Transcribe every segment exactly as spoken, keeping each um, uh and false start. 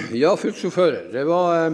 Ja, fylkesordfører, det var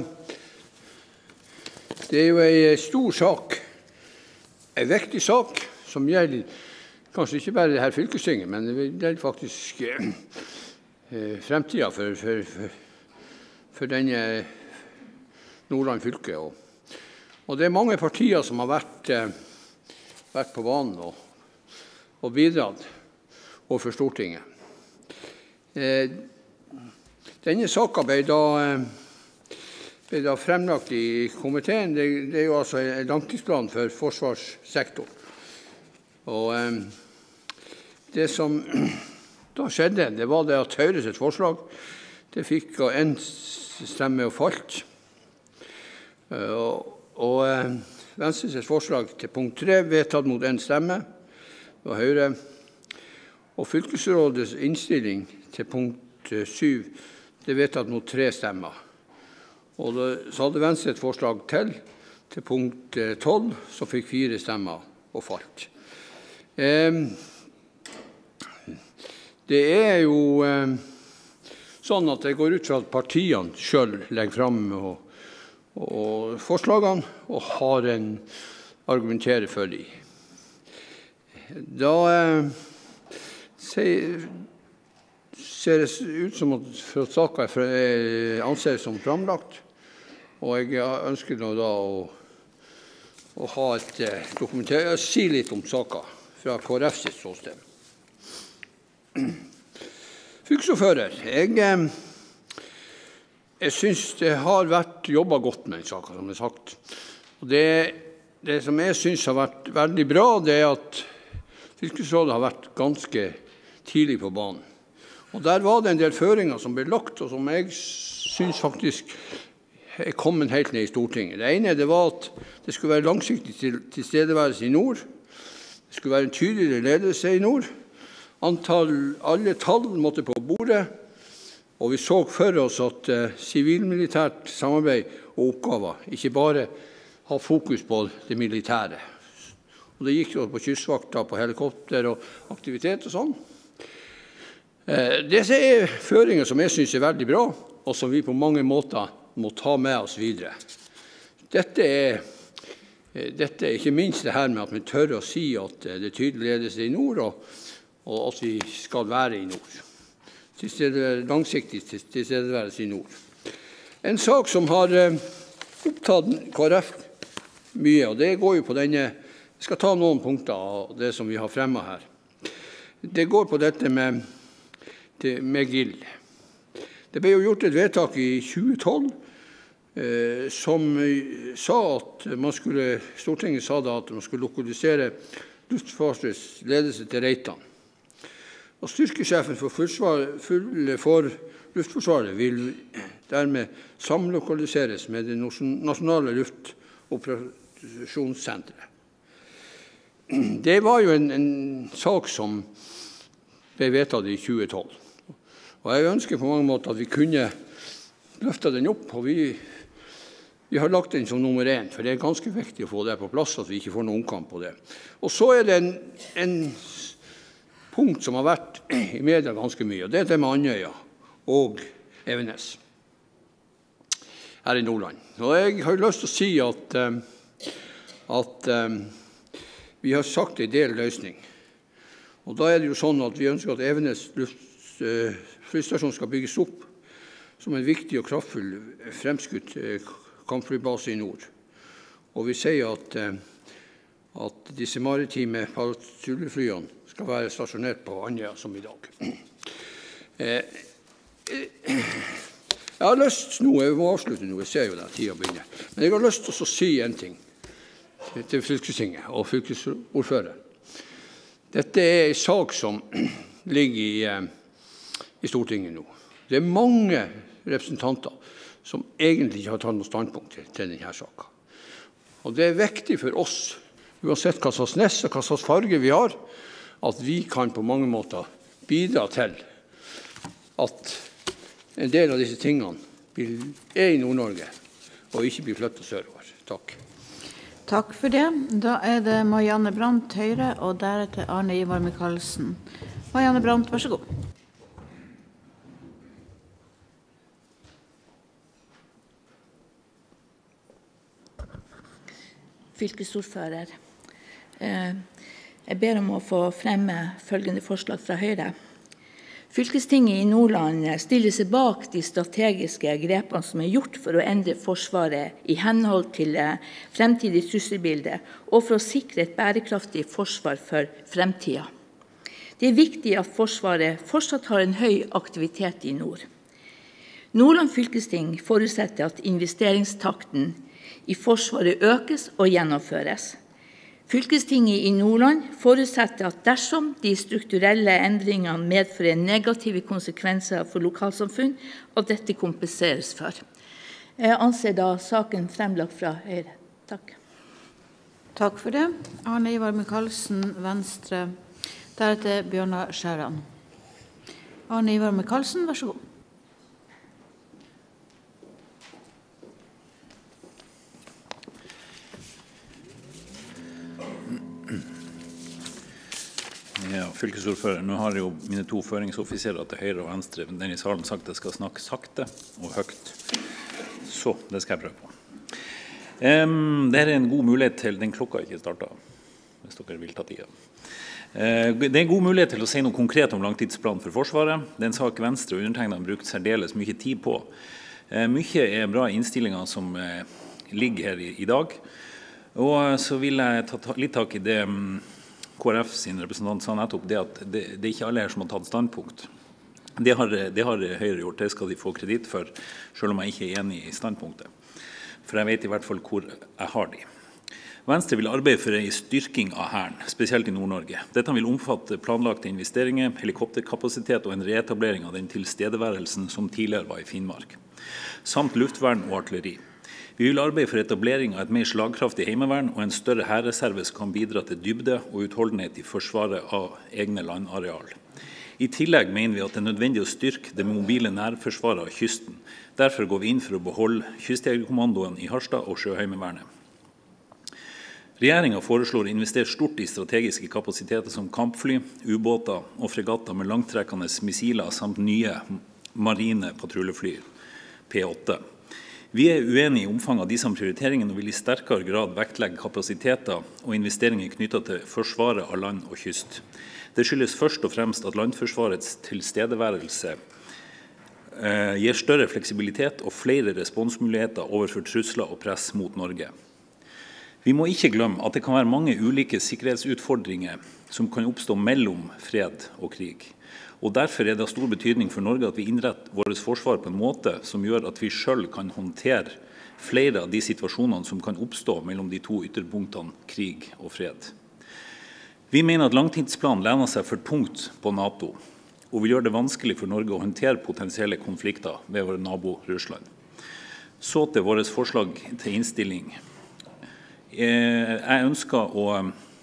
det er jo en stor sak, en viktig sak som gjelder kanskje ikke bare det her fylkestinget, men det gjelder faktisk eh, fremtiden for, for, for, for denne Nordland fylke. Og, og det er mange partier som har vært, eh, vært på banen og, og bidratt overfor Stortinget. Eh, Denne saken ble da, ble da fremlagt i komiteen. Det, det er jo altså en langtidsplan for forsvarssektoren. Og eh, det som da skjedde, det var det at Høyre sitt forslag, det fikk en stemme og falt. Eh, og og eh, Venstre sitt forslag til punkt tre vedtatt mot en stemme, det var Høyre. Og fylkesrådets innstilling til punkt syv, det er vedtatt mot tre stemmer. Og det, så hadde Venstre et forslag til, til punkt tolv, som fikk fire stemmer og falt. Eh, det er jo eh, sånn at det går ut fra at partiene selv legger frem og, og forslagene og har en argumenterer for dem. Da eh, sier ser det ut som at for at saken er anses som framlagt, og jeg ønsker nå da å, å ha et dokumentert, si litt om saken fra K R F sitt ståsted. Fylkesordfører, jeg, jeg synes det har vært jobbet godt med den saken, som er sagt. Og det, det som jeg synes har vært veldig bra, det er at fylkesrådet har vært ganske tidlig på banen. Og der var det en del føringer som ble lagt, og som jeg synes faktisk er kommet helt ned i Stortinget. Det ene det var at det skulle være langsiktig tilstedeværelse i nord. Det skulle være en tydelig ledelse i nord. Antall, alle tall måtte på bordet. Og vi så for oss at sivilmilitært uh, samarbeid og oppgaver ikke bare har fokus på det militære. Og det gikk jo på kystvakta, på helikopter og aktivitet og sånn. Dette er føringer som jeg synes er veldig bra, og som vi på mange måter må ta med oss videre. Dette er, dette er ikke minst det her med at vi tør å si at det er tydelig ledelse i nord, og, og at vi skal være i nord. Tilstedeværelse, langsiktig tilstedeværelse i nord. En sak som har opptatt K R F mye, og det går jo på denne, jeg skal ta noen punkter av det som vi har fremmet her. Det går på dette med med G I L. Det ble jo gjort et vedtak i tjue tolv eh, som sa at man skulle, Stortinget sa da at man skulle lokalisere Luftforsvarets ledelse til Reitan. Og styrkesjefen for, forsvar, for Luftforsvaret vil dermed samlokaliseres med det nasjonale luftoperasjonssenteret. Det var jo en, en sak som ble vedtatt i tjue tolv. Og jeg ønsker på mange måter at vi kunne løfte den opp, og vi, vi har lagt den som nummer én, for det er ganske viktig å få det på plass, at vi ikke får noen omkamp på det. Og så er det en, en punkt som har vært i media ganske mye, og det er det med Andøya og Evenes her i Nordland. Og jeg har lyst til å si at, at vi har sagt en del løsning. Og da er det jo sånn at vi ønsker at Evenes flystasjon skal bygges opp som en viktig og kraftfull fremskutt kampflybase i nord. Og vi sier at, at disse maritime patruljeflyene skal være stasjonert på Andøya som i dag. Jeg har lyst nå, jeg må avslutte nå, jeg ser jo den tiden begynner, men jeg har lyst til å si en ting til fylkestinget og fylkesordføreren. Dette er en sak som ligger i, i Stortinget nå. Det er mange representanter som egentlig ikke har tatt noe standpunkt til, til denne saken. Og det er viktig for oss, uansett hva slags ness og hva slags farge vi har, at vi kan på mange måter bidra til at en del av disse tingene er i Nord-Norge og ikke blir flyttet sørover. Takk. Takk for det. Da er det Marianne Brandt, Høyre, og deretter Arne Ivar Michaelsen. Marianne Brandt, vær så god. fylkesordfører. Jeg ber om å få fremme følgende forslag fra Høyre. Fylkestinget i Nordland stiller seg bak de strategiske grepene som er gjort for å endre Forsvaret i henhold til fremtidig trusselbilde og for å sikre et bærekraftig forsvar for fremtiden. Det er viktig at Forsvaret fortsatt har en høy aktivitet i nord. Nordland fylkesting forutsetter at investeringstakten i Forsvaret økes og gjennomføres. Fylkestinget i Nordland forutsetter at dersom de strukturelle endringene medfører negative konsekvenser for lokalsamfunn, at dette kompenseres for. Jeg anser da saken fremlagt fra Høyre. Takk. Takk for det. Arne Ivar Michaelsen, Venstre. Deretter Bjørnar Skjæran. Arne Ivar Michaelsen, vær så god. Ja, fylkesordfører. Nå har jo mine to føringsoffiserer til høyre og venstre den i salen sagt at jeg skal snakke sakte og høyt. Så, det skal jeg prøve på. Um, det er en god mulighet til, den klokka ikke startet, hvis dere vil ta tida. Uh, det er en god mulighet til å si noe konkret om langtidsplanen for Forsvaret. Det er en sak Venstre og undertegnede har brukt særdeles mye tid på. Uh, mye er bra innstillinger som uh, ligger her i, i dag. Og uh, så vil jeg ta, ta litt tak i det um, K R F sin representant sa nettopp det at det, det er ikke alle her som har tatt standpunkt. Det har, det har Høyre gjort, det skal de få kreditt for, selv om jeg ikke er enig i standpunktet. For jeg vet i hvert fall hvor jeg har de. Venstre vil arbeide for en styrking av Hæren, spesielt i Nord-Norge. Dette vil omfatte planlagte investeringer, helikopterkapasitet og en reetablering av den tilstedeværelsen som tidligere var i Finnmark, samt luftvern og artilleri. Vi vil arbeide for etablering av et mer slagkraftig heimevern og en større hærreserve som kan bidra til dybde og utholdenhet i forsvaret av egne landareal. I tillegg mener vi at det er nødvendig å styrke det mobile nærforsvaret av kysten. Derfor går vi inn for å beholde kystjegerkommandoen i Harstad og Sjøheimevernet. Regjeringen foreslår å investere stort i strategiske kapasiteter som kampfly, ubåter og fregatter med langtrekkende missiler samt nye marine patruljefly, P åtte. Vi er uenige i omfanget av disse prioriteringene og vil i sterkere grad vektlegge kapasiteter og investeringer knyttet til forsvaret av land og kyst. Det skyldes først og fremst at landforsvarets tilstedeværelse eh, gir større fleksibilitet og flere responsmuligheter overfor trusler og press mot Norge. Vi må ikke glemme at det kan være mange ulike sikkerhetsutfordringer som kan oppstå mellom fred og krig. Og derfor er det av stor betydning for Norge at vi innretter vårt forsvar på en måte som gjør at vi selv kan håndtere flere av de situasjonene som kan oppstå mellom de to ytterpunktene krig og fred. Vi mener at langtidsplanen lener seg for tungt på NATO, og vil gjøre det vanskelig for Norge å håndtere potensielle konflikter ved vår nabo Russland. Så til vårt forslag til innstilling. Jeg ønsker å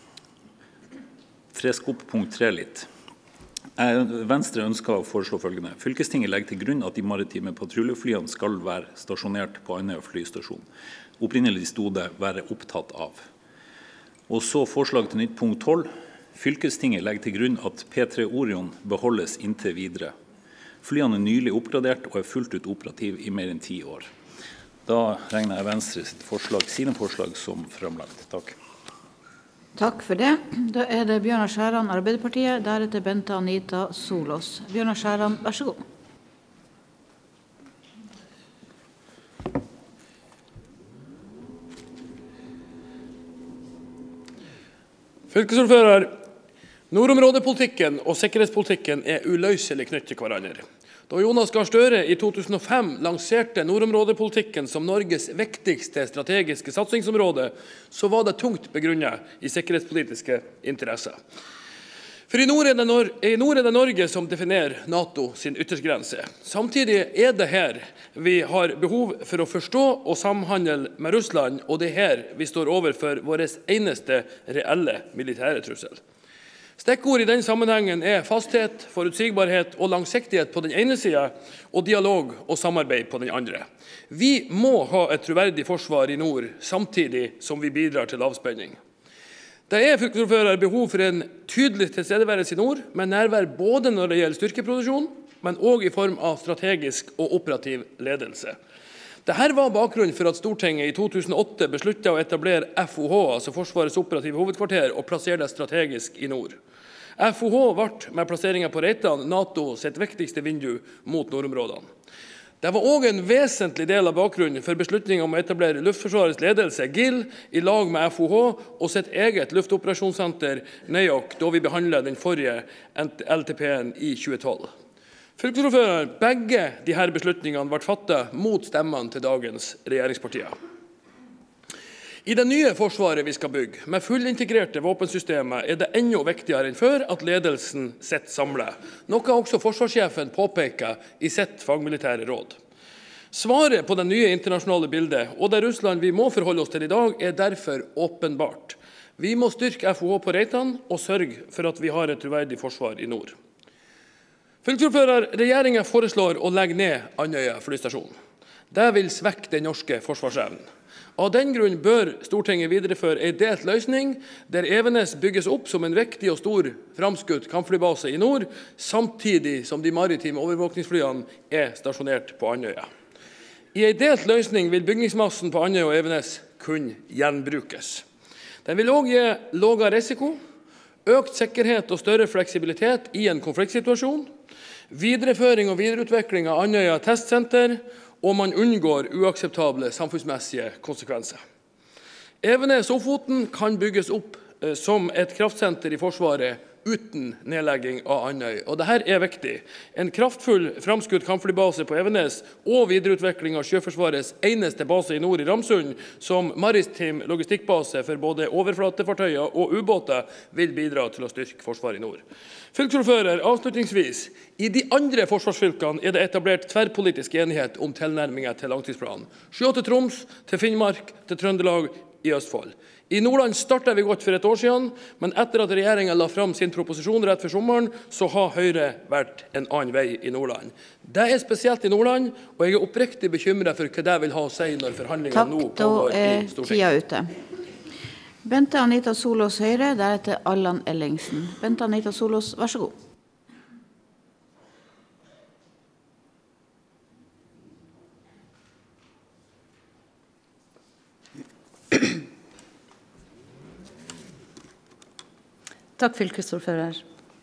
freske opp punkt tre litt. Venstre ønsker å foreslå følgende. Fylkestinget legger til grunn at de maritime patruljeflyene skal være stasjonert på Andøya flystasjon. Opprinnelig stod det være opptatt av. Og så forslag til nytt punkt tolv. Fylkestinget legger til grunn at P tre Orion beholdes inntil videre. Flyene er nylig oppgradert og er fullt ut operativ i mer enn ti år. Da regner jeg Venstre sitt forslag, sine forslag som fremlagt. Takk. Takk for det. Da er det Bjørnar Skjæran, Arbeiderpartiet, deretter Bente Anita Solås. Bjørnar Skjæran, vær så god. Fylkesordfører, nordområdepolitikken og sikkerhetspolitikken er uløselig knyttet til hverandre. Da Jonas Gahr Støre i to tusen og fem lanserte nordområdepolitikken som Norges viktigste strategiske satsingsområde, så var det tungt begrunnet i sikkerhetspolitiske interesser. For i nord er det, Nor i nord er det Norge som definerer NATO sin yttergrense. Samtidig er det her vi har behov for å forstå og samhandle med Russland, og det er her vi står overfor vår eneste reelle militære trussel. Stikkord i den sammenhengen er fasthet, forutsigbarhet og langsiktighet på den ene siden, og dialog og samarbeid på den andre. Vi må ha et troverdig forsvar i nord, samtidig som vi bidrar til avspenning. Det er fylkesordfører behov for en tydelig tilstedeværelse i nord, med nærvær både når det gjelder styrkeproduksjon, men også i form av strategisk og operativ ledelse. Dette var bakgrunnen for at Stortinget i to tusen og åtte besluttet å etablere F O H, altså Forsvarets operative hovedkvarter, og plassere det strategisk i nord. F O H ble med plasseringen på Reitan NATO sitt viktigste vindu mot nordområdene. Det var også en vesentlig del av bakgrunnen for beslutningen om å etablere Luftforsvarets ledelse, G I L, i lag med F O H og sitt eget luftoperasjonssenter, N E O C, da vi behandlet den forrige L T P-en i tjue tolv. Fylkesordfører, begge disse beslutningene ble fattet mot stemmene til dagens regjeringspartier. I det nye forsvaret vi skal bygge, med fullintegrerte våpensystemer, er det enda viktigere enn før at ledelsen sitter samlet, noe også forsvarssjefen påpeker i sitt fagmilitære råd. Svaret på det nye internasjonale bildet, og det Russland vi må forholde oss til i dag, er derfor åpenbart. Vi må styrke F O H på Reitan og sørge for at vi har et troverdig forsvar i nord. Fylkesordfører, regjeringen foreslår å legge ned Andøya flystasjon. Det vil svekke den norske forsvarsevnen. Av den grunn bør Stortinget videreføre en delt løsning, der Evenes bygges opp som en viktig og stor framskutt kampflybase i nord, samtidig som de maritime overvåkningsflyene er stasjonert på Andøya. I en delt løsning vil bygningsmassen på Andøya og Evenes kunne gjenbrukes. Den vil også gi lavere risiko, økt sikkerhet og større fleksibilitet i en konfliktsituasjon, videreføring og videreutvikling av Andøya testsenter, og man unngår uakseptable samfunnsmessige konsekvenser. Evenes og Ofoten kan bygges opp eh, som et kraftsenter i Forsvaret uten nedlegging av Andøy. Og dette er viktig. En kraftfull framskutt kampflybase på Evenes og videreutvikling av Sjøforsvarets eneste base i nord i Ramsund som maritim logistikkbase for både overflatefartøyer og ubåter vil bidra til å styrke Forsvaret i nord. Fylkesordfører, avslutningsvis. I de andre forsvarsfylkene er det etablert tverrpolitisk enighet om tilnærminger til langtidsplanen. Sjå til Troms, til Finnmark, til Trøndelag i Østfold. I Nordland startet vi godt for et år siden, men etter at regjeringen la fram sin proposisjon rett for sommeren, så har Høyre vært en annen vei i Nordland. Det er spesielt i Nordland, og jeg er oppriktig bekymret for hva det vil ha å si når forhandlingene nå pågår i Stortinget. Takk, da er tida ute. Bente Anita Solås Høyre, deretter Allan Ellingsen. Bente Anita Solås, vær så god. Takk, fylkesordfører.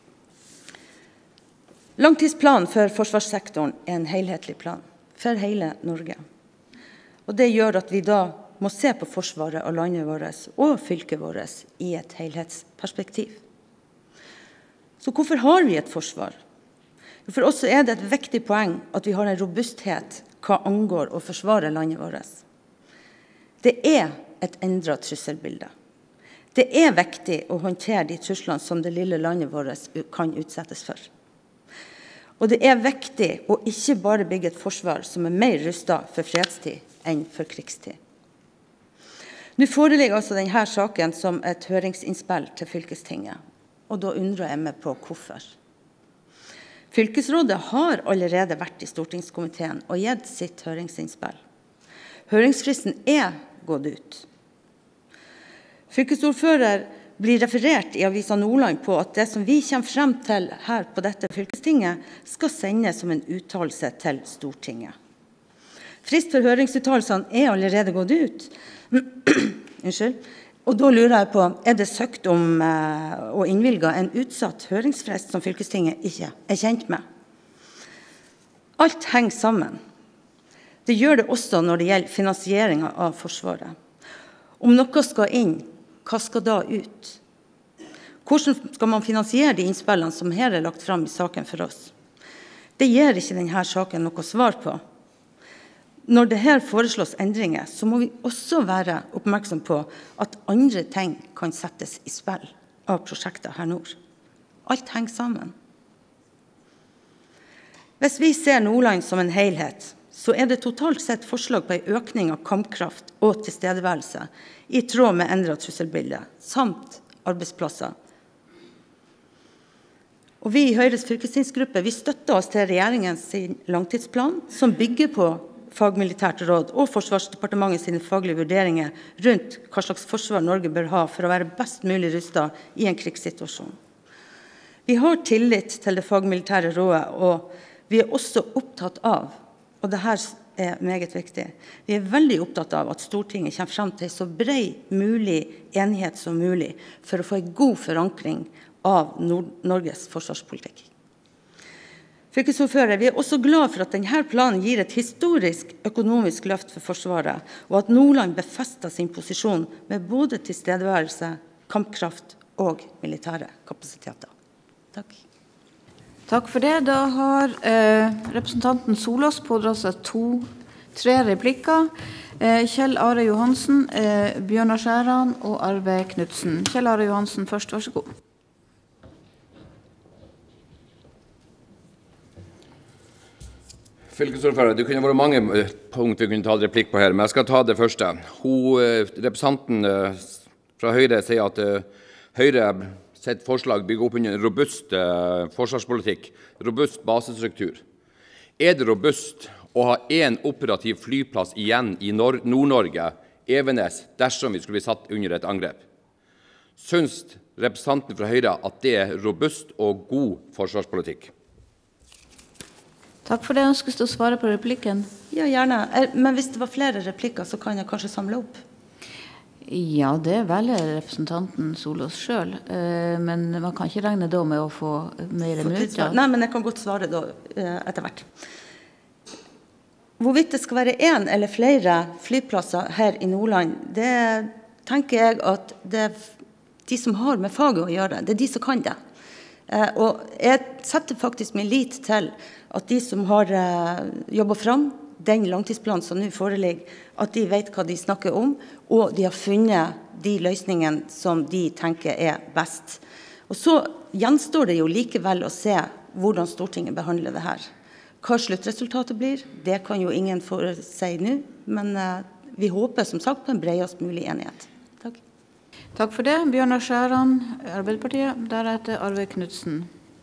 Langtidsplanen for forsvarssektoren er en helhetlig plan for hele Norge. Og det gjør at vi da må se på forsvaret av landet vårt og fylket vårt i et helhetsperspektiv. Så hvorfor har vi et forsvar? For oss er det et viktig poeng at vi har en robusthet hva angår å forsvare landet vårt. Det er et endret trusselbilde. Det er viktig å håndtere de truslene som det lille landet vårt kan utsettes for. Og det er viktig å ikke bare bygge et forsvar som er mer rustet for fredstid enn for krigstid. Nå foreligger altså denne saken som et høringsinnspill til fylkestinget, og da undrer jeg meg på hvorfor. Fylkesrådet har allerede vært i stortingskomiteen og gitt sitt høringsinnspill. Høringsfristen er gått ut. Fylkesordfører blir referert i Avisa Nordland på at det som vi kommer frem til her på dette fylkestinget, skal sendes som en uttalelse til Stortinget. Frist for høringsuttalelsene er allerede gått ut. Unnskyld. Og da lurer jeg på, er det søkt om eh, å innvilge en utsatt høringsfrist som fylkestinget ikke er kjent med? Alt henger sammen. Det gjør det også når det gjelder finansieringen av Forsvaret. Om noe skal inn, hva skal da ut? Hvordan skal man finansiere de innspillene som her er lagt frem i saken for oss? Det gir ikke denne saken noe svar på. Når det her foreslås endringer, så må vi også være oppmerksom på at andre ting kan settes i spill av prosjekter her nord. Alt henger sammen. Hvis vi ser Nordland som en helhet, så er det totalt sett forslag på en økning av kampkraft og tilstedeværelse i tråd med endret trusselbilde, samt arbeidsplasser. Og vi i Høyres fylkestingsgruppe, vi støtter oss til regjeringens langtidsplan, som bygger på fagmilitært råd og Forsvarsdepartementet sine faglige vurderinger rundt hva slags forsvar Norge bør ha for å være best mulig rustet i en krigssituasjon. Vi har tillit til det fagmilitære rådet, og vi er også opptatt av og det her er meget viktig. Vi er veldig opptatt av at Stortinget kommer frem til så bred mulig enighet som mulig for å få en god forankring av Nord Norges forsvarspolitikk. Fylkesordfører, vi er også glad for at denne planen gir et historisk økonomisk løft for Forsvaret, og at Nordland befester sin posisjon med både tilstedeværelse, kampkraft og militære kapasiteter. Takk. Takk for det. Da har eh, representanten Solås pådratt seg to, tre replikker. Eh, Kjell Are Johansen, eh, Bjørnar Skjæran og Arve Knudsen. Kjell Are Johansen først, vær så god. Fylkesordfører, det kunne vært mange punkter vi kunne ta replikk på her, men jeg skal ta det første. Hun, representanten fra Høyre sier at Høyre sitt forslag bygger opp under en robust forsvarspolitikk, robust basestruktur. Er det robust å ha en operativ flyplass igjen i Nord-Norge, Evenes, dersom vi skulle bli satt under et angrep? Synes representanten fra Høyre at det er robust og god forsvarspolitikk? Takk for det. Ønskes du å svare på replikken? Ja, gjerne. Men hvis det var flere replikker, så kan jeg kanskje samle opp. Ja, det velger representanten Solås selv. Men man kan ikke regne da med å få mer minutter. Nei, men jeg kan godt svare da etter hvert. Hvorvidt det skal være en eller flere flyplasser her i Nordland, det tenker jeg at det er de som har med faget å gjøre. Det er de som kan det. Og jeg setter faktisk min lit til at de som har jobbet fram den langtidsplanen som nå foreligger, at de vet hva de snakker om, og de har funnet de løsningene som de tenker er best. Og så gjenstår det jo likevel å se hvordan Stortinget behandler det her. Hva sluttresultatet blir, det kan jo ingen forutsi nå, men vi håper som sagt på en bredest mulig enighet. Takk. Takk for det. Bjørnar Skjæran, Arbeiderpartiet, deretter Arve Knudsen.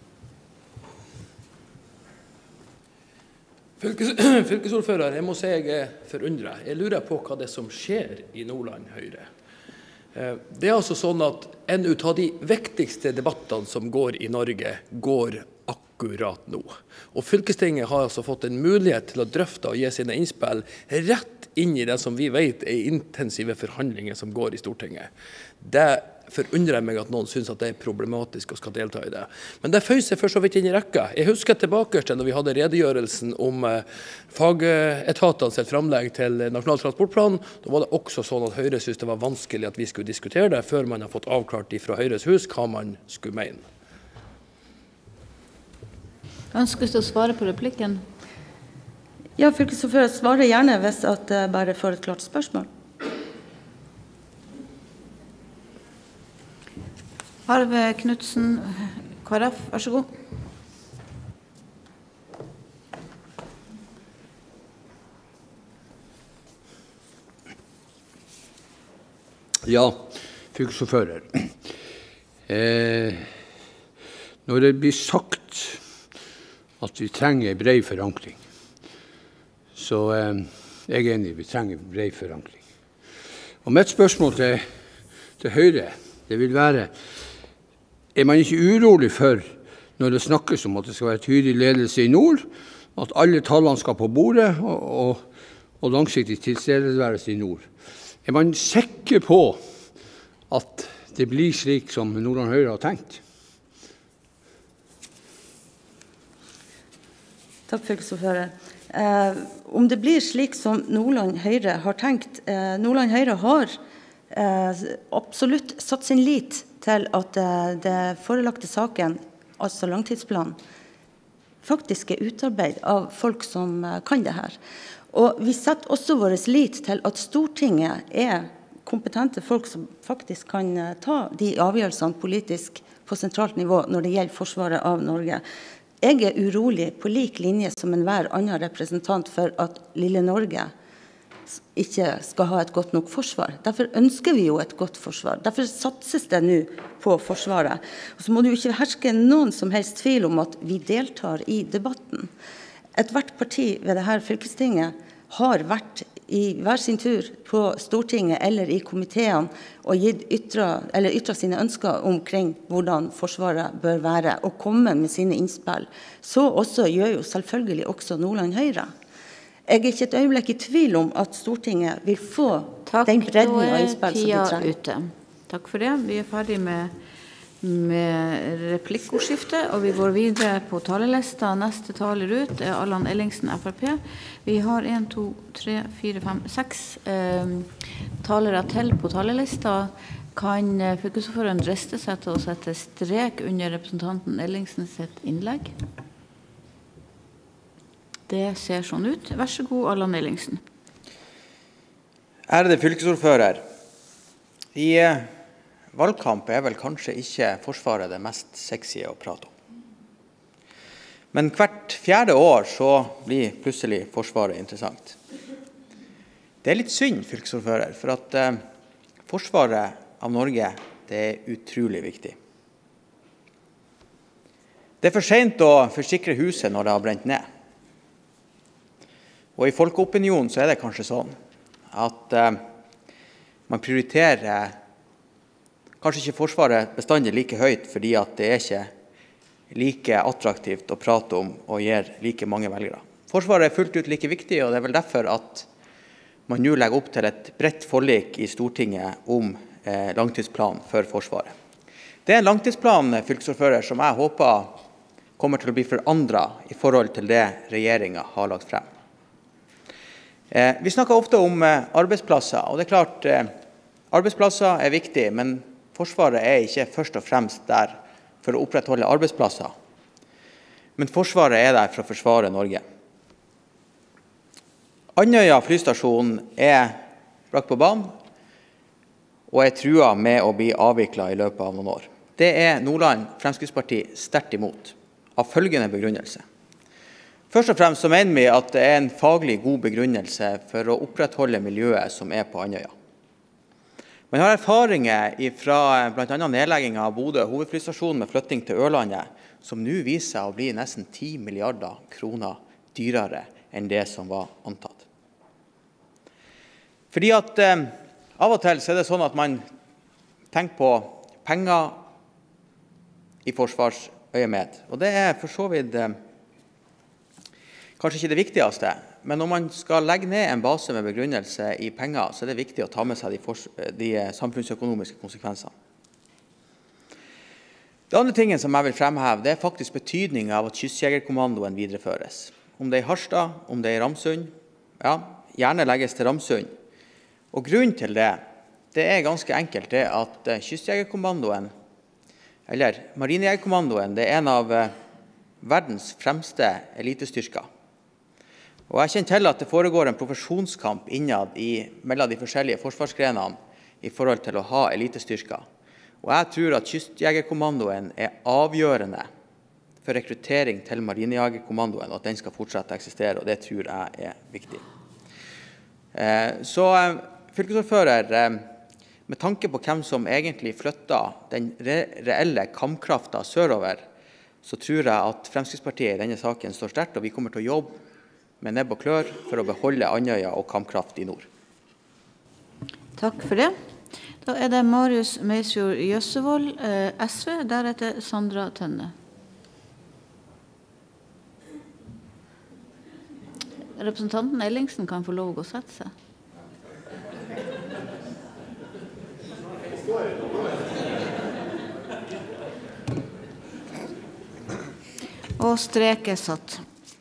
Fylkes, fylkesordfører, jeg må si jeg er forundret. Jeg lurer på hva det er som skjer i Nordland Høyre. Det er altså sånn at en ut av de viktigste debattene som går i Norge, går akkurat nå. Og fylkestinget har altså fått en mulighet til å drøfte og gi sine innspill rett inn i det som vi vet er intensive forhandlinger som går i Stortinget. Det forundrer meg at noen synes at det er problematisk og skal delta i det. Men det føyer seg for så vidt inn i rekka. Jeg husker tilbake til når vi hadde redegjørelsen om fagetatene sitt framlegg til Nasjonal transportplan. Da var det også sånn at Høyre synes det var vanskelig at vi skulle diskutere det før man har fått avklart fra Høyres hus hva man skulle mene. Ønskes du å svare på replikken? Ja, fylkesordfører svarer gjerne hvis at jeg bare får et klart spørsmål. Arve Knudsen, K R F, vær så god. Ja, fylkesordfører. Eh, når det blir sagt at vi trenger en bred forankring, så eh, jeg er enig, vi trenger en bred forankring. Og mitt spørsmål til, til Høyre, det vil være, er man ikke urolig for når det snakkes om at det skal være tydelig ledelse i nord, at alle tallene skal på bordet og, og, og langsiktig tilstedeværelse i nord? Er man sikker på at det blir slik som Nordland Høyre har tenkt? Takk, fylkesordfører. Eh, om det blir slik som Nordland Høyre har tenkt, eh, Nordland Høyre har eh, absolutt satt sin lit til at eh, det forelagte saken, altså langtidsplanen, faktisk er utarbeidet av folk som eh, kan det her. Og vi setter også vår lit til at Stortinget er kompetente folk som faktisk kan eh, ta de avgjørelsene politisk på sentralt nivå når det gjelder forsvaret av Norge. Jeg er urolig på lik linje som enhver annen representant for at lille Norge ikke skal ha et godt nok forsvar. Derfor ønsker vi jo et godt forsvar. Derfor satses det nå på forsvaret. Og så må det jo ikke herske noen som helst tvil om at vi deltar i debatten. Et hvert parti ved dette fylkestinget har vært i hver sin tur på Stortinget eller i komiteene og gitt ytra, eller ytra sine ønsker omkring hvordan forsvaret bør være og komme med sine innspill. Så også gjør jo selvfølgelig også Nordland Høyre. Jeg er ikke et øyeblikk i tvil om at Stortinget vil få Takk, den bredden og innspill som vi trenger. Ute. Takk for det. Vi er ferdig med, med replikkordskiftet, og vi går videre på talelista. Neste taler ut er Allan Ellingsen, F R P. Vi har en, to, tre, fire, fem, seks eh, talere til på talelista. Kan fylkesordføreren driste seg til å sette strek under representanten Ellingsen sitt innlegg? Det ser sånn ut. Vær så god, Allan Ellingsen. Ærede fylkesordfører, i valgkamp er vel kanskje ikke Forsvaret det mest sexy å prate om. Men hvert fjerde år så blir plutselig Forsvaret interessant. Det er litt synd, fylkesordfører, for at eh, Forsvaret av Norge, det er utrolig viktig. Det er for sent å forsikre huset når det har brent ned. Og i folkeopinionen så er det kanskje sånn at eh, man prioriterer kanskje ikke Forsvaret bestandig like høyt, fordi at det er ikke like attraktivt å prate om og gir like mange velgere. Forsvaret er fullt ut like viktig, og det er vel derfor at man nå legger opp til et bredt forlik i Stortinget om eh, langtidsplan for Forsvaret. Det er en langtidsplan, fylkesordfører, som jeg håper kommer til å bli forandret i forhold til det regjeringen har lagt frem. Eh, vi snakker ofte om eh, arbeidsplasser, og det er klart eh, arbeidsplasser er viktig, men Forsvaret er ikke først og fremst der for å opprettholde arbeidsplasser. Men Forsvaret er der for å forsvare Norge. Andøya flystasjon er brakt på banen, og er truet med å bli avviklet i løpet av noen år. Det er Nordland Fremskrittsparti sterkt imot, av følgende begrunnelse. Først og fremst så mener vi at det er en faglig god begrunnelse for å opprettholde miljøet som er på Andøya. Man har erfaringer fra blant annet nedleggingen av Bodø hovedflystasjon med flytting til Ørlandet, som nå viser seg å bli nesten ti milliarder kroner dyrere enn det som var antatt. Fordi at eh, av og til så er det sånn at man tenker på penger i forsvarsøyemed, og det er for så vidt eh, kanskje ikke det viktigste, men når man skal legge ned en base med begrunnelse i penger, så er det viktig å ta med seg de, de samfunnsøkonomiske konsekvensene. Det andre tingen som jeg vil fremheve, det er faktisk betydningen av at Kystjegerkommandoen videreføres. Om det er i Harstad, om det er i Ramsund, ja, gjerne legges til Ramsund. Og grunnen til det, det er ganske enkelt det at Kystjegerkommandoen, eller Marinejegerkommandoen, det er en av verdens fremste elitestyrker. Og jeg kjenner til at det foregår en profesjonskamp innad i, mellom de forskjellige forsvarsgrenene i forhold til å ha elitestyrker. Og jeg tror at Kystjegerkommandoen er avgjørende for rekruttering til Marinejegerkommandoen, og at den skal fortsette å eksistere, og det tror jeg er viktig. Så fylkesordfører, med tanke på hvem som egentlig flytter den reelle kampkraften sørover, så tror jeg at Fremskrittspartiet i denne saken står sterkt, og vi kommer til å jobbe med nebb og klør for å beholde Andøya og kampkraft i nord. Takk for det. Da er det Marius Meisfjord Jøssevold, eh, S V, deretter Sandra Tønne. Representanten Ellingsen kan få lov å gå og sette seg. Og strek er satt.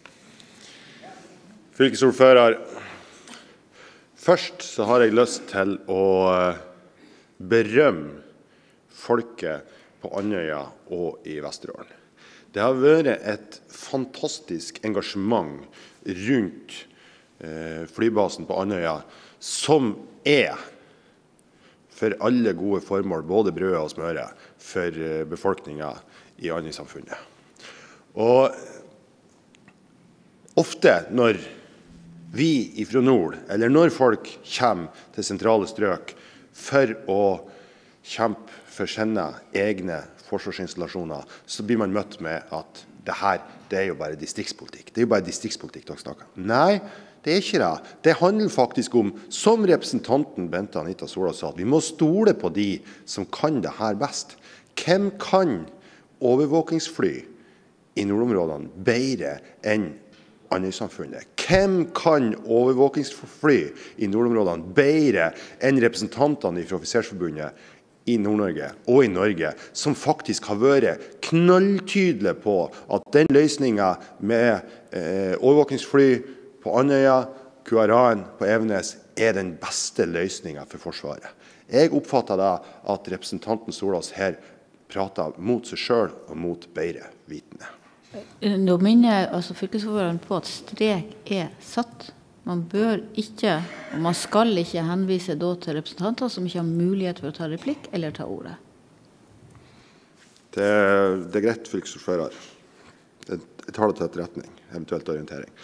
Fylkesordfører, først så har jeg lyst til å berømme folket på Andøya og i Vesterålen. Det har vært et fantastisk engasjement rundt flybasen på Andøya, som er for alle gode formål, både brød og smøre, for befolkningen i Andøya-samfunnet. Og ofte når vi fra nord, eller når folk kommer til sentrale strøk for å kjempe for sine egne forsvarsinstallasjoner, så blir man møtt med at det her, det er jo bare distriktspolitikk. Det er jo bare distriktspolitikk dere snakker. Nei, det er ikke det. Det handler faktisk om, som representanten Bente Anita Solås sa, at vi må stole på de som kan det her best. Hvem kan overvåkingsfly i nordområdene bedre enn Andøya-samfunnet? Hvem kan overvåkingsfly i nordområdene bedre enn representantene fra Offisersforbundet i Nord-Norge og i Norge, som faktisk har vært knalltydelige på at den løsningen med eh, overvåkingsfly på Andøya, Q R A-en på Evenes er den beste løsningen for Forsvaret. Jeg oppfatter da at representanten Solås her prater mot seg selv og mot bedre vitende. Nå minner altså fylkesordføreren på at strek er satt. Man bør ikke, og man skal ikke henvise da til representanter som ikke har mulighet for å ta replikk eller ta ordet. Det, det er greit, fylkesordfører. Jeg tar det til etterretning, eventuelt orientering.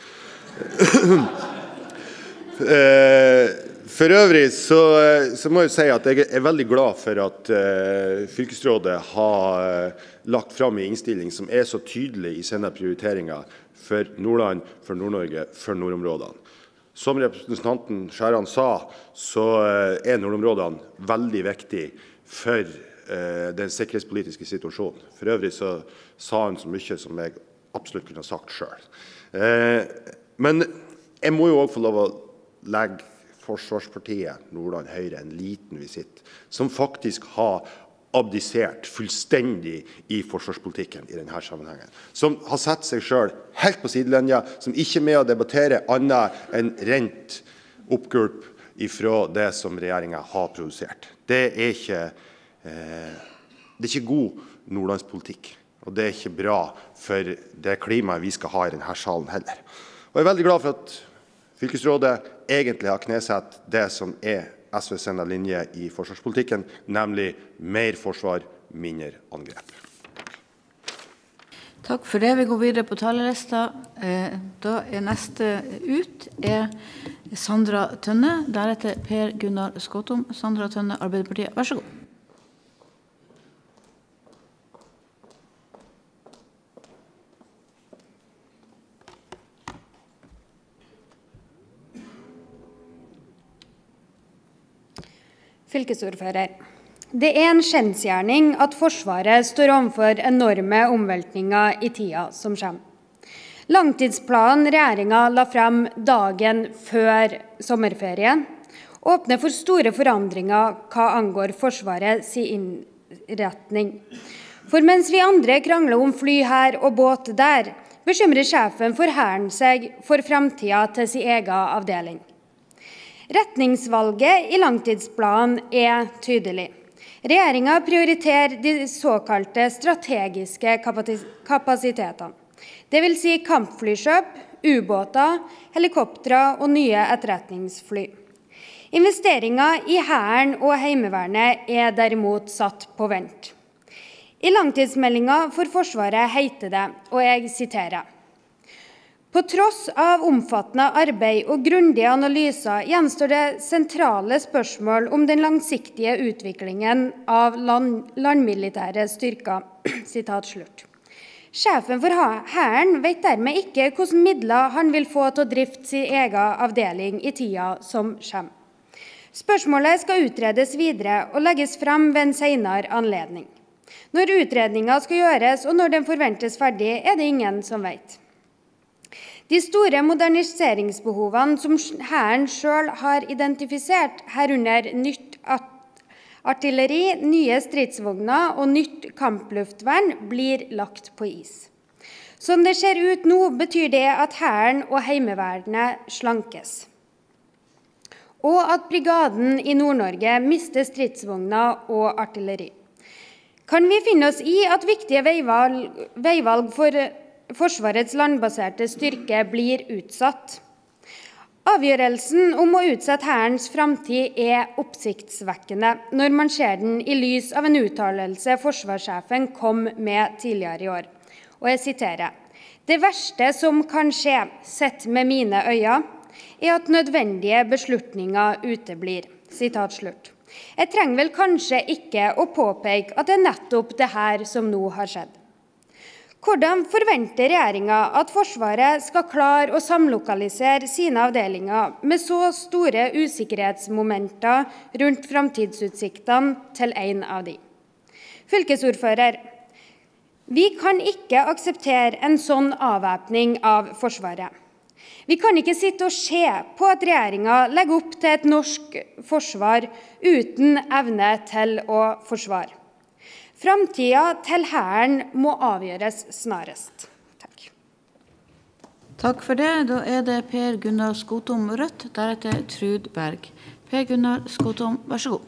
For øvrig så, så må jeg si at jeg er veldig glad for at uh, fylkesrådet har uh, lagt frem en innstilling som er så tydelig i sine prioriteringer for Nordland, for Nord-Norge, for nordområdene. Som representanten Skjæran sa, så uh, er nordområdene veldig viktig for uh, den sikkerhetspolitiske situasjonen. For øvrig så sa han så mye som jeg absolutt kunne ha sagt selv. Uh, men jeg må jo også få lov å legge Forsvarspartiet Nordland Høyre en liten visitt, som faktisk har abdisert fullstendig i forsvarspolitikken i denne sammenhengen. Som har sett seg selv helt på sidelinja, som ikke er med å debattere annet enn rent oppgulp ifra det som regjeringen har produsert. Det er ikke, eh, det er ikke god nordlandspolitikk, og det er ikke bra for det klimaet vi skal ha i denne salen heller. Og jeg er veldig glad for at fylkesrådet egentlig har knesett det som er S V sine linje i forsvarspolitikken, nemlig mer forsvar, mindre angrep. Takk for det. Vi går videre på talerlista. Da er neste ut er Sandra Tønne, deretter Per Gunnar Skåtom. Sandra Tønne, Arbeiderpartiet, vær så god. Fylkesordfører. Det er en kjensgjerning at Forsvaret står overfor enorme omveltninger i tida som kommer. Langtidsplanen regjeringen la frem dagen før sommerferien åpner for store forandringer hva angår Forsvarets innretning. For mens vi andre krangler om fly her og båt der, bekymrer sjefen for Hæren seg for fremtiden til sin egen avdeling. Retningsvalget i langtidsplanen er tydelig. Regjeringen prioriterer de såkalte strategiske kapasitetene. Det vil si kampflykjøp, ubåter, helikoptre og nye etterretningsfly. Investeringer i Hæren og Heimevernet er derimot satt på vent. I langtidsmeldingen for Forsvaret heter det, og jeg siterer: På tross av omfattende arbeid og grundige analyser gjenstår det sentrale spørsmål om den langsiktige utviklingen av land, landmilitære styrker. Sitat slutt. Sjefen for Hæren vet dermed ikke hvilke midler han vil få til å drifte sin egen avdeling i tida som kommer. Spørsmålet skal utredes videre og legges frem ved en senere anledning. Når utredningen skal gjøres og når den forventes ferdig, er det ingen som vet. De store moderniseringsbehovene som Hæren selv har identifisert, herunder nytt artilleri, nye stridsvogner og nytt kampluftvern, blir lagt på is. Som det ser ut nå, betyr det at Hæren og Heimevernet slankes. Og at brigaden i Nord-Norge mister stridsvogner og artilleri. Kan vi finne oss i at viktige veivalg, veivalg for Forsvarets landbaserte styrke blir utsatt? Avgjørelsen om å utsette Hærens framtid er oppsiktsvekkende når man ser den i lys av en uttalelse forsvarssjefen kom med tidligere i år. Og jeg siterer: «Det verste som kan skje, sett med mine øyne, er at nødvendige beslutninger uteblir.» Sitat slutt. Jeg trenger vel kanskje ikke å påpeke at det er nettopp det her som nå har skjedd. Hvordan forventer regjeringen at Forsvaret skal klare å samlokalisere sine avdelinger med så store usikkerhetsmomenter rundt framtidsutsiktene til en av de? Fylkesordfører, vi kan ikke akseptere en sånn avvæpning av Forsvaret. Vi kan ikke sitte og se på at regjeringen legger opp til et norsk forsvar uten evne til å forsvare. Framtiden til Hæren må avgjøres snarest. Takk. Takk for det. Da er det Per Gunnar Skotom Rødt, deretter Trud Berg. Per Gunnar Skotom, vær så god.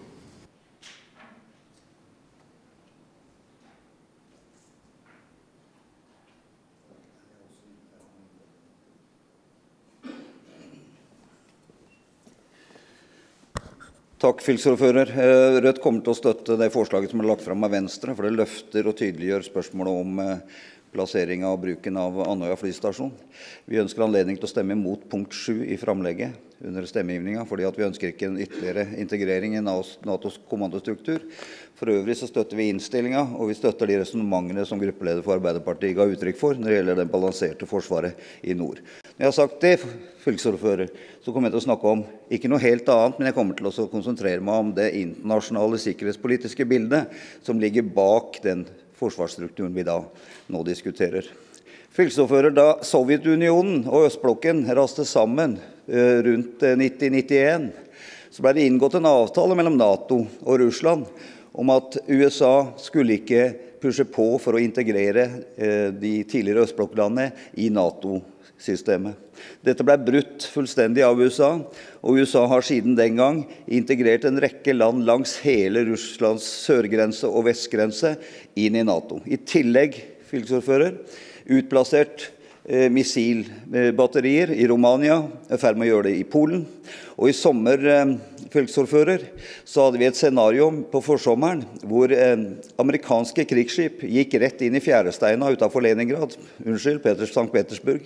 Takk, fylkesordfører. Rødt kommer til å støtte det forslaget som er lagt frem av Venstre, for det løfter og tydeliggjør spørsmålet om plassering av bruken av Andøya flystasjon. Vi ønsker anledning til å stemme mot punkt sju i framlegget under stemmegivningen, fordi at vi ønsker ikke en ytterligere integrering i NATOs kommandostruktur. For øvrig så støtter vi innstillingen, og vi støtter de resonnementene som gruppeleder for Arbeiderpartiet ga uttrykk for når det gjelder det balanserte forsvaret i nord. Når jeg har sagt det, fylkesordfører, så kommer jeg til å snakke om ikke noe helt annet, men jeg kommer til å konsentrere meg om det internasjonale sikkerhetspolitiske bildet som ligger bak den forsvarsstrukturen vi da nå diskuterer. Fylkesordfører, da Sovjetunionen og Østblokken raste sammen rundt nitten nittien, så ble det inngått en avtale mellom NATO og Russland om at U S A skulle ikke pushe på for å integrere de tidligere Østblokklandene i NATO-systemet. Dette ble brutt fullstendig av U S A, og U S A har siden den gang integrert en rekke land langs hele Russlands sørgrense og vestgrense inn i NATO. I tillegg, fylkesordfører, utplassert eh, missilbatterier i Romania, er i ferd med å gjøre det i Polen. Og i sommer, eh, fylkesordfører, så hadde vi et scenario på forsommeren hvor eh, amerikanske krigsskip gikk rett inn i fjæresteina utenfor Leningrad, unnskyld, Peters, Sankt Petersburg,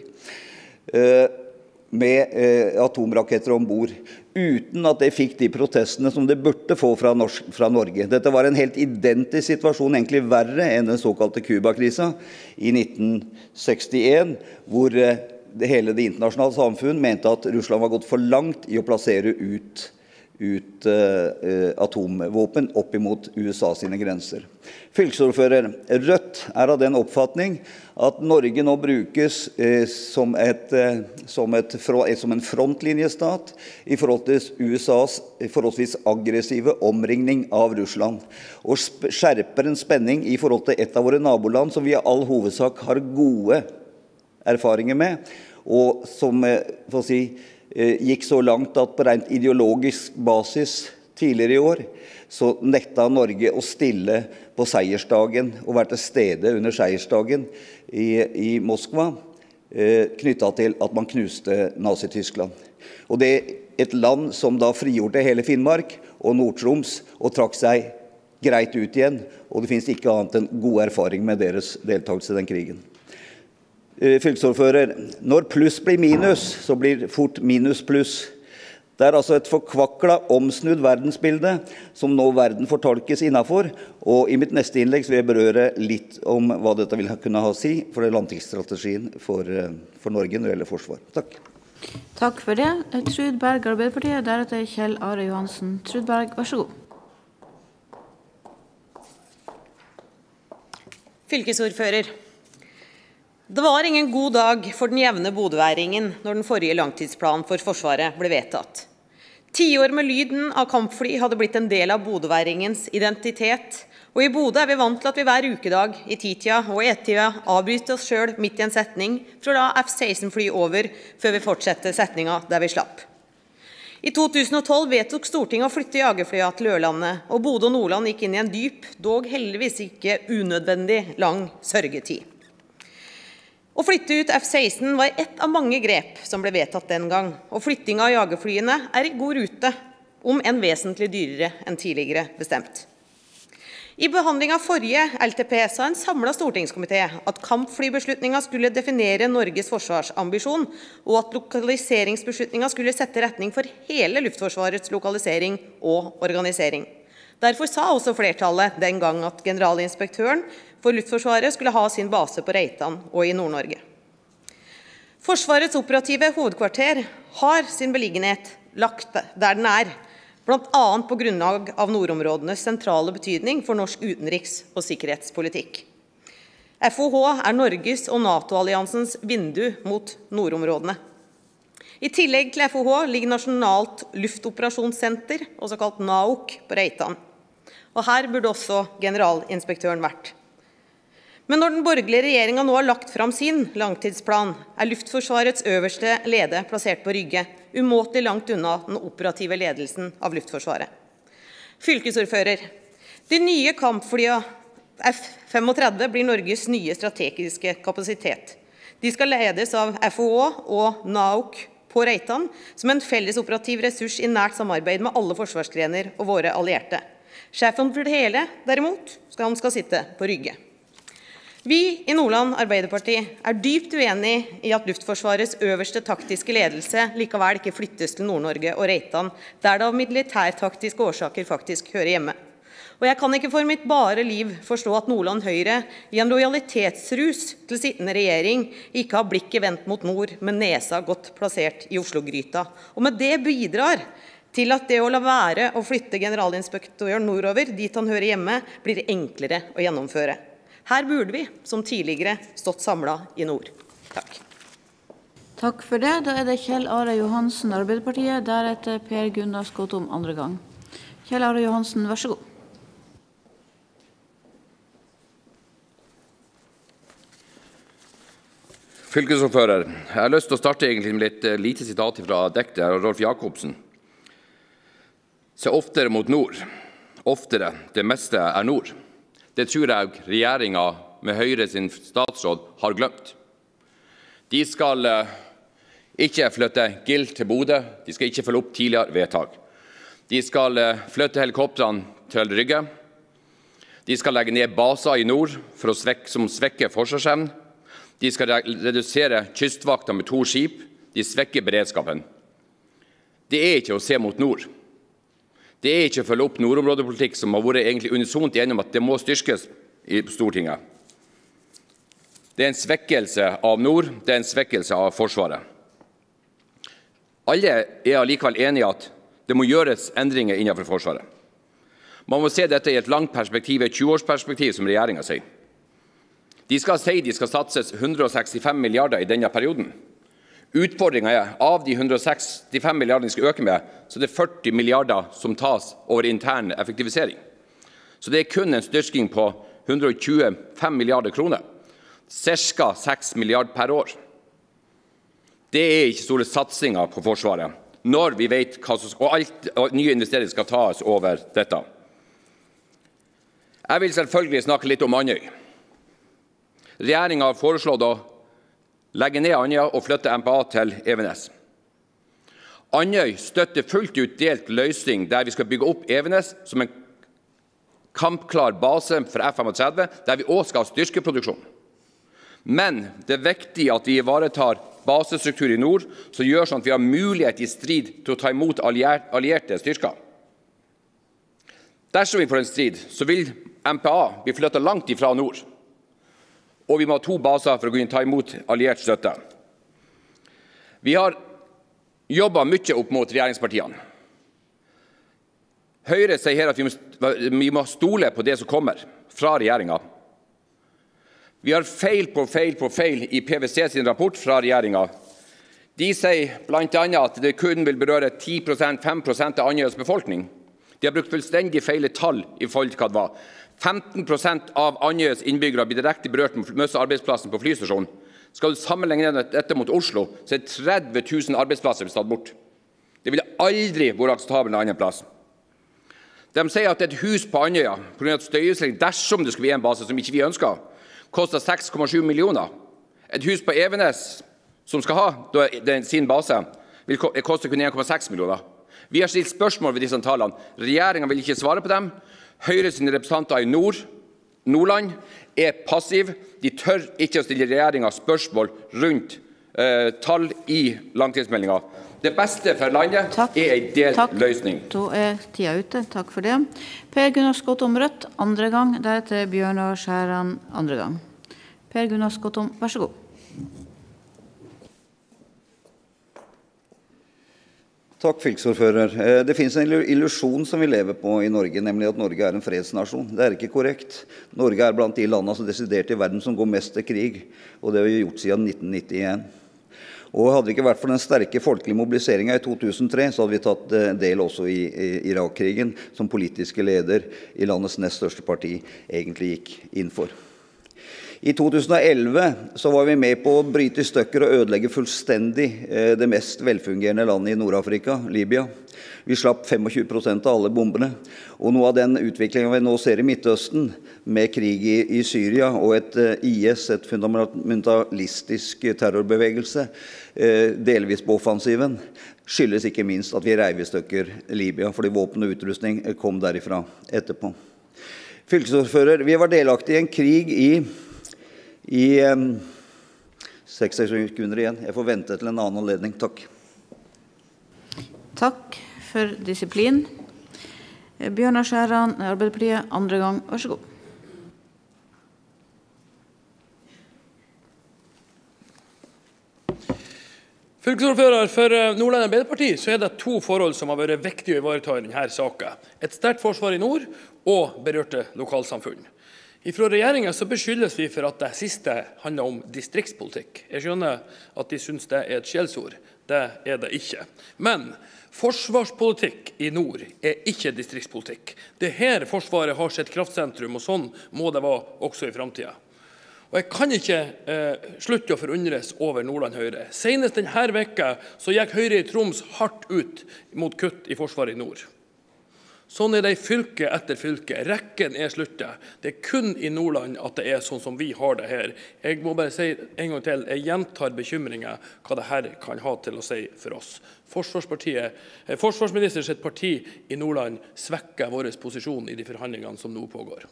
eh, med eh, atomraketter ombord, uten at det fikk de protestene som det burde få fra, norsk, fra Norge. Dette var en helt identisk situasjon, egentlig verre enn den såkalte Kuba-krisa i nitten sekstien, hvor eh, det hele det internasjonale samfunn mente at Russland var gått for langt i å plassere ut, ut eh, atomvåpen opp imot U S A sine grenser. Fylkesordfører, Rødt er av den oppfatning at Norge nå brukes eh, som, et, eh, som, et, som en frontlinjestat i forhold til U S As forholdsvis aggressive omringning av Russland, og skjerper en spenning i forhold til et av våre naboland som vi i all hovedsak har gode erfaringer med, og som eh, for å si, eh, gikk så langt at på rent ideologisk basis tidligere i år, så nekta Norge å stille på seiersdagen og være til stede under seiersdagen i, i Moskva, eh, knyttet til at man knuste Nazi-Tyskland. Og det er et land som da frigjorde hele Finnmark og Nord-Troms og trakk seg greit ut igjen, og det finnes ikke annet enn gode erfaring med deres deltakelse i den krigen. Eh, fylkesordfører, når pluss blir minus, så blir fort minus pluss. Det er altså et forkvaklet, omsnudd verdensbilde som nå verden fortolkes innenfor, og i mitt neste innlegg vil jeg berøre litt om hva dette vil kunne ha å si for langtidsstrategien for, for Norge når det gjelder forsvar. Takk. Takk for det. Trud Berg, Arbeiderpartiet, deretter Kjell Are Johansen. Trud Berg, vær så god. Fylkesordfører. Det var ingen god dag for den jevne bodøværingen når den forrige langtidsplanen for Forsvaret ble vedtatt. Tiår med lyden av kampfly hadde blitt en del av bodøværingens identitet, og i Bodø er vi vant til at vi hver ukedag, i titida og i ett-tida, avbryter oss selv midt i en setning for å la F seksten fly over før vi fortsetter setningen der vi slapp. I to tusen og tolv vedtok Stortinget å flytte jagerflyene til Ørlandet, og Bodø og Nordland gikk inn i en dyp, dog heldigvis ikke unødvendig lang sørgetid. Å flytte ut F seksten var ett av mange grep som ble vedtatt den gang, og flytting av jagerflyene er i god rute, om enn vesentlig dyrere enn tidligere bestemt. I behandling av forrige L T P sa en samlet stortingskomité at kampflybeslutningen skulle definere Norges forsvarsambisjon, og at lokaliseringsbeslutningen skulle sette retning for hele luftforsvarets lokalisering og organisering. Derfor sa også flertallet den gang at generalinspektøren for Luftforsvaret skulle ha sin base på Reitan og i Nord-Norge. Forsvarets operative hovedkvarter har sin beliggenhet lagt der den er, blant annet på grunnlag av nordområdenes sentrale betydning for norsk utenriks- og sikkerhetspolitikk. F O H er Norges og NATO-alliansens vindu mot nordområdene. I tillegg til F O H ligger Nasjonalt luftoperasjonssenter, også kalt NAOK, på Reitan. Og her burde også generalinspektøren vært. Men når den borgerlige regjeringen nå har lagt fram sin langtidsplan, er Luftforsvarets øverste lede plassert på Rygge, umåtelig langt unna den operative ledelsen av Luftforsvaret. Fylkesordfører, de nye kampflyene F femogtredve blir Norges nye strategiske kapasitet. De skal ledes av F O H og NAOK på Reitan, som en felles operativ ressurs i nært samarbeid med alle forsvarsgrener og våre allierte. Sjefen for det hele, derimot, skal han skal sitte på Rygge. Vi i Nordland Arbeiderparti er dypt uenig i at Luftforsvarets øverste taktiske ledelse likevel ikke flyttes til Nord-Norge og Reitan, der det av militærtaktiske årsaker faktisk hører hjemme. Og jeg kan ikke for mitt bare liv forstå at Nordland Høyre i en lojalitetsrus til sittende regjering ikke har blikket vendt mot nord, med nesa godt plassert i Oslo-gryta, og med det bidrar til at det å la være å flytte generalinspektøren nordover, dit han hører hjemme, blir enklere å gjennomføre. Her burde vi, som tidligere, stått samlet i nord. Takk. Takk for det. Da er det Kjell Are Johansen, Arbeiderpartiet, deretter Per Gunnar Skottom, andre gang. Kjell Are Johansen, vær så god. Fylkesordfører, jeg har lyst til å starte egentlig med litt lite sitat fra diktet av Rolf Jacobsen. Se oftere mot nord. Oftere. Det meste er nord. Det tror jeg regjeringen med Høyre sin statsråd har glemt. De skal ikke flytte G I L til Bodø, de skal ikke følge opp tidligere vedtak. De skal flytte helikoptrene til Rygge. De skal legge ned baser i nord for å svekke, som svekker forsvarsevnen. De skal redusere kystvakta med to skip. De svekker beredskapen. Det er ikke å se mot nord. Det er ikke å følge opp nordområdepolitikk som har vært egentlig unisont enige om at det må styrkes i Stortinget. Det er en svekkelse av nord, det er en svekkelse av Forsvaret. Alle er allikevel enige at det må gjøres endringer innenfor Forsvaret. Man må se dette i et langt perspektiv, et tjue-årsperspektiv, som regjeringen sier. De skal si de skal satses hundre og sekstifem milliarder i denne perioden. Utfordringen er av de hundre og sekstifem milliardene de skal øke med, så det er førti milliarder som tas over intern effektivisering. Så det er kun en styrking på hundre og tjuefem milliarder kroner, cirka seks milliarder per år. Det er ikke store satsinger på Forsvaret, når vi vet hva som skal, og alt og nye investeringer skal tas over dette. Jeg vil selvfølgelig snakke litt om Andøy. Regjeringen har foreslått å legge ned Andøya og flytte M P A til Evenes. Andøy støtter fullt ut delt løsning der vi skal bygge opp Evenes som en kampklar base for F femogtredve, der vi også skal ha styrkeproduksjon. Men det er viktig at vi ivaretar basestruktur i nord, som gjør sånn at vi har mulighet i strid til å ta imot allierte styrker. Dersom vi får en strid, så vil M P A bli flyttet langt ifra nord, og vi må ha to baser for å kunne ta imot alliert støtte. Vi har jobbet mye opp mot regjeringspartiene. Høyre sier her at vi må, vi må stole på det som kommer fra regjeringen. Vi har feil på feil på feil i P V C sin rapport fra regjeringen. De sier blant annet at det kun vil berøre ti prosent, fem prosent av Andøyas befolkning. De har brukt fullstendig feile tall i forhold til hva det var. femten prosent av Andøyas innbyggere blir direkte berørt med å miste arbeidsplassen på flystasjonen. Skal du sammenligne dette mot Oslo, så er tretti tusen arbeidsplasser tatt bort. Det ville aldri vært akseptabelt en annen plass. De sier at et hus på Andøya, på grunn av støyisolering, dersom det skulle bli en base som ikke vi ønsker, koster seks komma sju millioner. Et hus på Evenes, som skal ha sin base, vil koste kun en komma seks millioner. Vi har stilt spørsmål ved disse tallene. Regjeringen vil ikke svare på dem. Høyre sine representanter i nord, Nordland er passiv. De tør ikke å stille regjeringen spørsmål rundt eh, tall i langtidsmeldingen. Det beste for landet Takk. er en delt Takk. løsning. Da er tida ute. Takk for det. Per Gunnar Skottom, Rødt, andre gang. Deretter Bjørnar Skjæran, andre gang. Per Gunnar Skottom, vær så god. Takk, fylkesordfører. Det finnes en illusjon som vi lever på i Norge, nemlig at Norge er en fredsnasjon. Det er ikke korrekt. Norge er blant de landene som desidert i verden som går mest til krig, og det har vi gjort siden nitten nittien. Og hadde det ikke vært for den sterke folkelige mobiliseringen i to tusen og tre, så hadde vi tatt del også i, i Irak-krigen, som politiske leder i landets nest største parti egentlig gikk inn for. I to tusen og elleve så var vi med på å bryte i stykker og ødelegge fullstendig det mest velfungerende landet i Nord-Afrika, Libya. Vi slapp tjuefem prosent av alle bombene, og noe av den utviklingen vi nå ser i Midtøsten, med krig i, i Syria og et I S, et fundamentalistisk terrorbevegelse, delvis på offensiven, skyldes ikke minst at vi reiv i stykker Libya, fordi våpen og utrustning kom derifra etterpå. Fylkesordfører, vi var delaktige i en krig i I um, seks sekunder igjen. Jeg får vente til en annen anledning. Takk. Takk for disiplin. Bjørnar Skjæran, Arbeiderpartiet, andre gang. Vær så god. Fylkesordfører for Nordland Arbeiderparti, så er det to forhold som har vært viktige å ivareta i denne saken. Et sterkt forsvar i nord og berørte lokalsamfunn. Fra regjeringen så beskyldes vi for at det siste handler om distriktspolitikk. Jeg skjønner at de synes det er et skjellsord. Det er det ikke. Men forsvarspolitikk i nord er ikke distriktspolitikk. Det er her Forsvaret har sitt kraftsentrum, og sånn må det være også i fremtiden. Og jeg kan ikke eh, slutte å forundres over Nordland Høyre. Senest denne veka så gikk Høyre i Troms hardt ut mot kutt i Forsvaret i nord. Sånn er det i fylke etter fylke. Rekken er sluttet. Det er kun i Nordland at det er sånn som vi har det her. Jeg må bare si en gang til, jeg gjentar bekymringer hva det her kan ha til å si for oss. Forsvarspartiet, eh, Forsvarsminister sitt parti i Nordland svekker vår posisjon i de forhandlingene som nå pågår.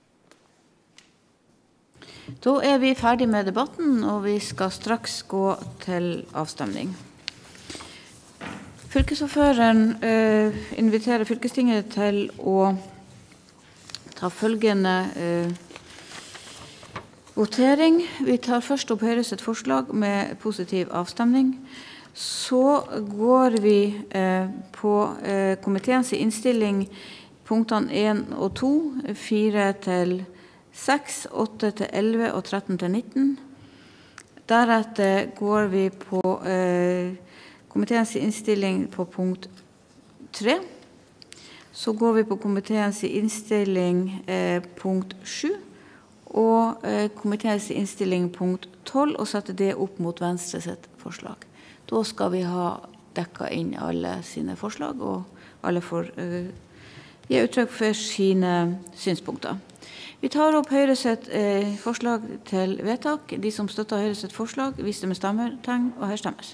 Da er vi ferdig med debatten, og vi skal straks gå til avstemning. Fylkesordføreren eh, inviterer fylkestinget til å ta følgende eh, votering. Vi tar først opp Høyres et forslag med positiv avstemning. Så går vi eh, på eh, komiteens innstilling punktene én og to, fire til seks, åtte til elleve og tretten til nitten. Deretter går vi på eh, komiteens innstilling på punkt tre. Så går vi på komiteens innstilling eh, punkt sju og eh, komiteens innstilling punkt tolv og setter det opp mot Venstre sitt forslag. Da skal vi ha dekket inn alle sine forslag, og alle får eh, gi uttrykk for sine synspunkter. Vi tar opp Høyre sitt eh, forslag til vedtak. De som støtter Høyre sitt forslag, viser med stemmetegn, og her stemmes.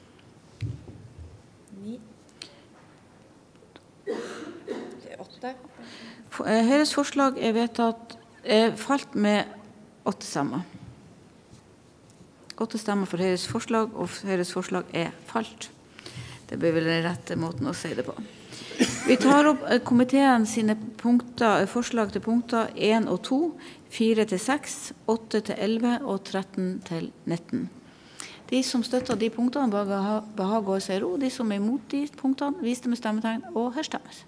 Høyres forslag er vedtatt, er falt med åtte stemmer. Åtte stemmer for Høyres forslag, og Høyres forslag er falt. Det blir vel den rette måten å si det på. Vi tar opp komiteen sine punkter, forslag til punkter én og to, fire til seks, åtte til elleve og tretten til nitten. De som støtter de punktene behager å si ro. De som er imot de punktene, viste med stemmetegn, og her stemmes.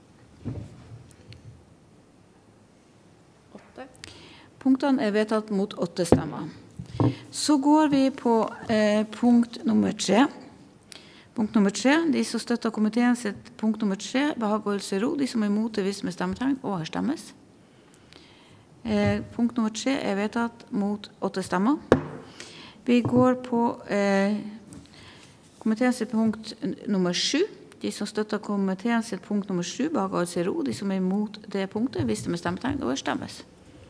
Punktene er vedtatt mot åtte stemmer. Så går vi på eh, punkt nummer tre. Punkt nummer tre. De som støtter komiteen sitt punkt nummer tre, behager å si ro. De som er imot det, viser med stemmetegn, og her stemmes. Eh, punkt nummer tre er vedtatt mot åtte stemmer. Vi går på eh, komiteen sitt punkt nummer sju. De som støtter komiteen sitt punkt nummer sju, behager å si ro. De som er imot det punktet, viser med stemmetegn, og her stemmes.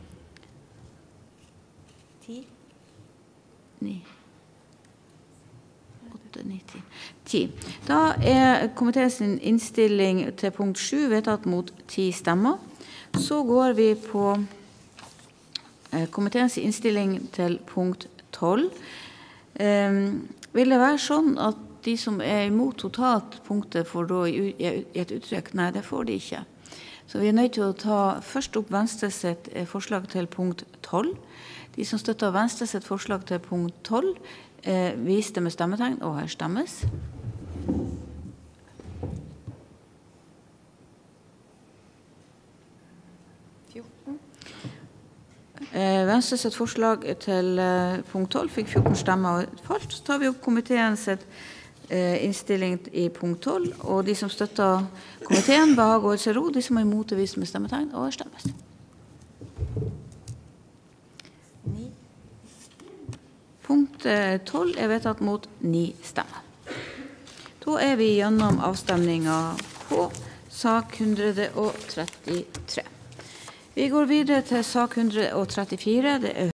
Ti. Ni. Åtte, ni, ti. Ti. Da er komiteens innstilling til punkt sju vedtatt mot ti stemmer. Så går vi på eh, komiteens innstilling til punkt tolv. Eh, vil det være sånn at de som er imot totalt punktet får da i et uttrykk? Nei, det får de ikke. Så vi er nødt til å ta først opp Venstre sitt forslag til punkt tolv. De som støtter Venstre sitt forslag til punkt tolv, eh, viste med stemmetegn, og her stemmes. fjorten. Eh, Venstre sitt forslag til eh, punkt tolv fikk fjorten stemmer og falt. Så tar vi opp komiteens eh, innstilling i punkt tolv, og de som støtter komiteen behager seg ro, de som er imot det viser med stemmetegn og stemmes. Punkt tolv er vedtatt mot ni stemmer. Da er vi gjennom avstemningen på sak hundre og trettitre. Vi går videre til sak hundre og trettifire. Det er